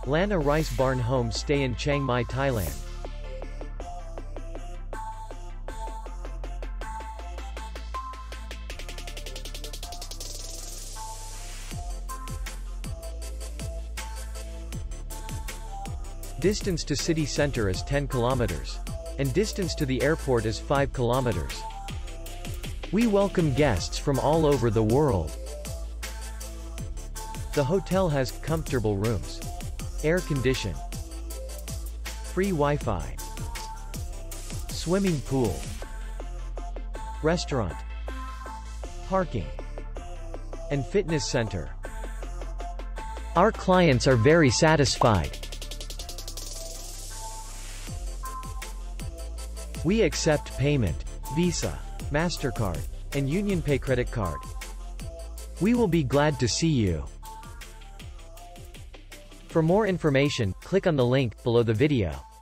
Lanna Rice Barn Home Stay in Chiang Mai, Thailand. Distance to city center is 10 kilometers. And distance to the airport is 5 kilometers. We welcome guests from all over the world. The hotel has comfortable rooms, air condition, free Wi-Fi, swimming pool, restaurant, parking, and fitness center. Our clients are very satisfied. We accept payment, Visa, MasterCard, and UnionPay credit card. We will be glad to see you. For more information, click on the link below the video.